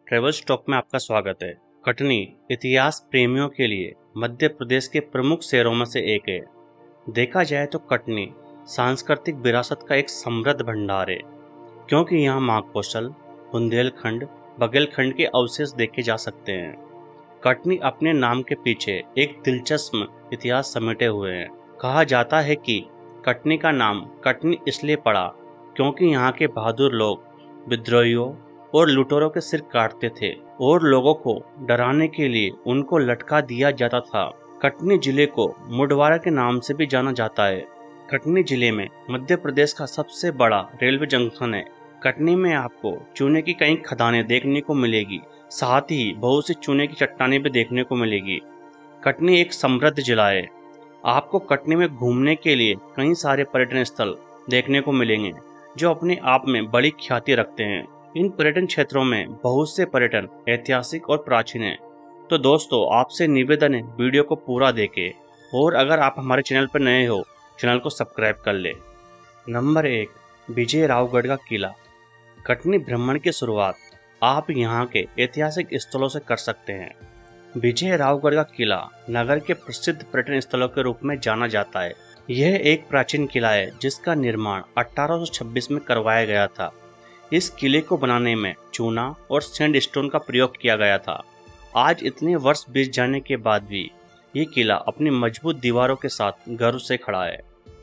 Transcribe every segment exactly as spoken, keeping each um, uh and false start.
Travel stock में आपका स्वागत है। कटनी इतिहास प्रेमियों के लिए मध्य प्रदेश के प्रमुख शहरों में से एक है। देखा जाए तो कटनी सांस्कृतिक विरासत का एक समृद्ध भंडार है, क्योंकि यहाँ महाकौशल, बुंदेलखंड, बघेलखंड के अवशेष देखे जा सकते हैं। कटनी अपने नाम के पीछे एक दिलचस्प इतिहास समेटे हुए है। कहा जाता है कि कटनी का नाम कटनी इसलिए पड़ा क्योंकि यहाँ के बहादुर लोग विद्रोहियों और लुटेरों के सिर काटते थे और लोगों को डराने के लिए उनको लटका दिया जाता था। कटनी जिले को मुडवारा के नाम से भी जाना जाता है। कटनी जिले में मध्य प्रदेश का सबसे बड़ा रेलवे जंक्शन है। कटनी में आपको चूने की कई खदानें देखने को मिलेगी, साथ ही बहुत सी चूने की चट्टानें भी देखने को मिलेगी। कटनी एक समृद्ध जिला है। आपको कटनी में घूमने के लिए कई सारे पर्यटन स्थल देखने को मिलेंगे जो अपने आप में बड़ी ख्याति रखते हैं। इन पर्यटन क्षेत्रों में बहुत से पर्यटन ऐतिहासिक और प्राचीन हैं। तो दोस्तों, आपसे निवेदन है वीडियो को पूरा देखें, और अगर आप हमारे चैनल पर नए हो चैनल को सब्सक्राइब कर ले। नंबर एक, विजय रावगढ़ का किला। कटनी भ्रमण की शुरुआत आप यहाँ के ऐतिहासिक स्थलों से कर सकते हैं। विजय रावगढ़ का किला नगर के प्रसिद्ध पर्यटन स्थलों के रूप में जाना जाता है। यह एक प्राचीन किला है जिसका निर्माण अठारह सौ छब्बीस में करवाया गया था। इस किले को बनाने में चूना और सैंडस्टोन का प्रयोग किया गया था। आज इतने वर्ष बीत जाने के बाद भी ये किला अपनी मजबूत दीवारों के साथ गर्व से खड़ा है।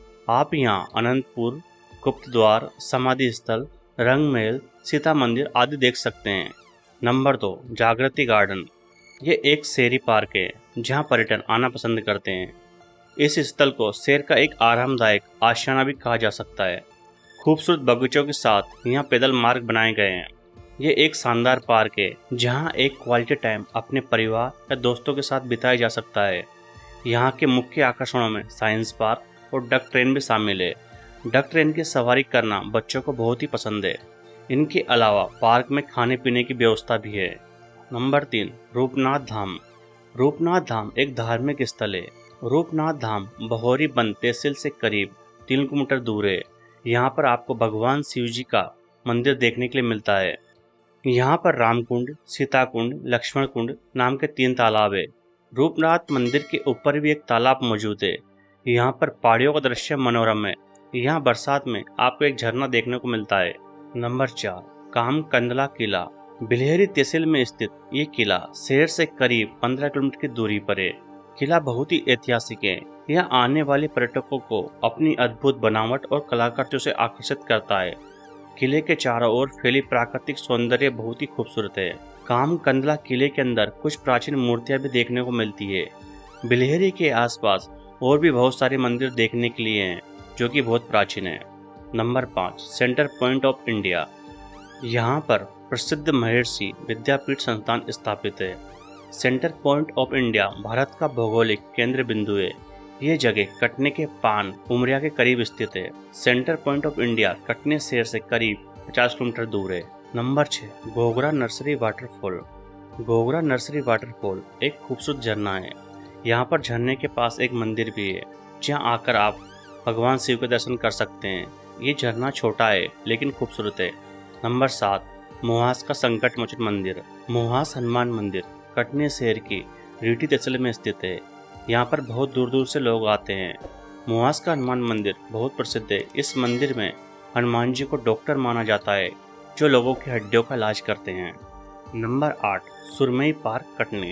आप यहाँ अनंतपुर, गुप्त द्वार, समाधि स्थल, रंग महल, सीता मंदिर आदि देख सकते हैं। नंबर दो, जागृति गार्डन। ये एक शहरी पार्क है जहाँ पर्यटन आना पसंद करते हैं। इस स्थल को शहर का एक आरामदायक आशियाना भी कहा जा सकता है। खूबसूरत बगीचों के साथ यहाँ पैदल मार्ग बनाए गए हैं। ये एक शानदार पार्क है जहाँ एक क्वालिटी टाइम अपने परिवार या दोस्तों के साथ बिताया जा सकता है। यहाँ के मुख्य आकर्षणों में साइंस पार्क और डक ट्रेन भी शामिल है। डक ट्रेन की सवारी करना बच्चों को बहुत ही पसंद है। इनके अलावा पार्क में खाने पीने की व्यवस्था भी है। नंबर तीन, रूपनाथ धाम। रूपनाथ धाम एक धार्मिक स्थल है। रूपनाथ धाम बहोरी बंद तहसील से करीब तीन किलोमीटर दूर है। यहाँ पर आपको भगवान शिव जी का मंदिर देखने के लिए मिलता है। यहाँ पर रामकुंड, सीता कुंड, लक्ष्मण कुंड नाम के तीन तालाब है। रूपनाथ मंदिर के ऊपर भी एक तालाब मौजूद है। यहाँ पर पहाड़ियों का दृश्य मनोरम है। यहाँ बरसात में आपको एक झरना देखने को मिलता है। नंबर चार, काम कंदला किला। बिल्हेरी तहसील में स्थित ये किला शहर से करीब पंद्रह किलोमीटर की दूरी पर है। किला बहुत ही ऐतिहासिक है। यह आने वाले पर्यटकों को अपनी अद्भुत बनावट और कलाकृतियों से आकर्षित करता है। किले के चारों ओर फैली प्राकृतिक सौंदर्य बहुत ही खूबसूरत है। काम कंदला किले के अंदर कुछ प्राचीन मूर्तियां भी देखने को मिलती है। बिल्हेरी के आसपास और भी बहुत सारे मंदिर देखने के लिए हैं जो कि बहुत प्राचीन है। नंबर पाँच, सेंटर पॉइंट ऑफ इंडिया। यहाँ पर प्रसिद्ध महर्षि विद्यापीठ संस्थान स्थापित है। Centre point of India Bharat का भौगोलिक केंद्र बिंदु है। ये जगह कटनी के पान उमरिया के करीब स्थित है। Centre point of India Katni शहर से करीब पचास किलोमीटर दूर है। नंबर छह, Ghoghra nursery waterfall. Ghoghra nursery waterfall एक खूबसूरत झरना है। यहाँ पर झरने के पास एक मंदिर भी है जहाँ आकर आप भगवान शिव के दर्शन कर सकते हैं। ये झरना छोटा है लेकिन खूबसूरत है। नंबर सात, मोहास का संकट मोचन मंदिर। मोहास हनुमान मंदिर कटनी शहर की रीठी तहसील में स्थित है। यहाँ पर बहुत दूर दूर से लोग आते हैं। मोहास का हनुमान मंदिर बहुत प्रसिद्ध है। इस मंदिर में हनुमान जी को डॉक्टर माना जाता है जो लोगों की हड्डियों का इलाज करते हैं। नंबर आठ, सुरमई पार्क कटनी।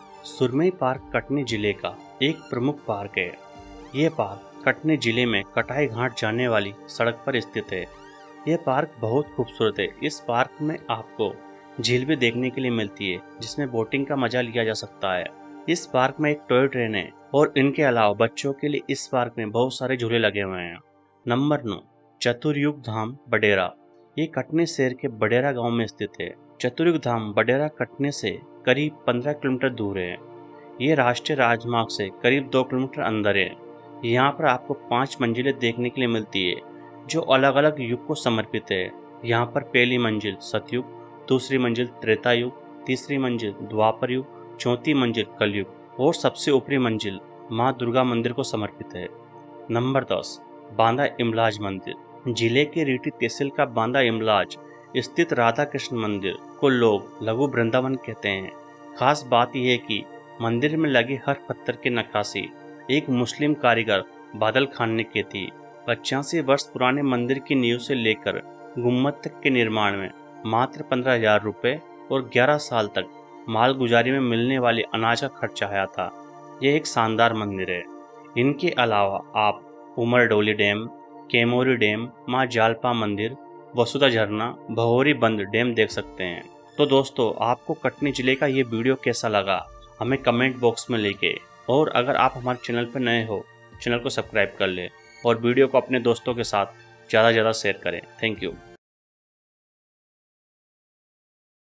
सुरमई पार्क कटनी जिले का एक प्रमुख पार्क है। ये पार्क कटनी जिले में कटाई घाट जाने वाली सड़क पर स्थित है। यह पार्क बहुत खूबसूरत है। इस पार्क में आपको झील भी देखने के लिए मिलती है जिसमें बोटिंग का मजा लिया जा सकता है। इस पार्क में एक टॉय ट्रेन है और इनके अलावा बच्चों के लिए इस पार्क में बहुत सारे झूले लगे हुए हैं। नंबर नौ, चतुर्युग धाम बडेरा। ये कटनी शहर के बडेरा गांव में स्थित है। चतुर्युग धाम बडेरा कटनी से करीब पंद्रह किलोमीटर दूर है। ये राष्ट्रीय राजमार्ग से करीब दो किलोमीटर अंदर है। यहाँ पर आपको पांच मंजिलें देखने के लिए मिलती है जो अलग अलग युग को समर्पित है। यहाँ पर पहली मंजिल सतयुग, दूसरी मंजिल त्रेता युग, तीसरी मंजिल द्वापर युग, चौथी मंजिल कलयुग और सबसे ऊपरी मंजिल माँ दुर्गा मंदिर को समर्पित है। नंबर दस, बांदा इमलाज मंदिर। जिले के रीठी तहसील का बांदा इमलाज स्थित राधा कृष्ण मंदिर को लोग लघु वृंदावन कहते हैं। खास बात यह है कि मंदिर में लगे हर पत्थर की नक्काशी एक मुस्लिम कारीगर बादल खान ने की थी। पचासी वर्ष पुराने मंदिर की नींव से लेकर गुम्मद तक के निर्माण में मात्र पंद्रह हजार रुपये और ग्यारह साल तक मालगुजारी में मिलने वाले अनाज का खर्चा आया था। यह एक शानदार मंदिर है। इनके अलावा आप उमर डोली डैम, केमोरी डैम, माँ जालपा मंदिर, वसुधा झरना, भगोरी बंद डैम देख सकते हैं। तो दोस्तों, आपको कटनी जिले का ये वीडियो कैसा लगा हमें कमेंट बॉक्स में लिखिए, और अगर आप हमारे चैनल पर नए हो चैनल को सब्सक्राइब कर ले और वीडियो को अपने दोस्तों के साथ ज़्यादा से ज़्यादा शेयर करें। Thank you.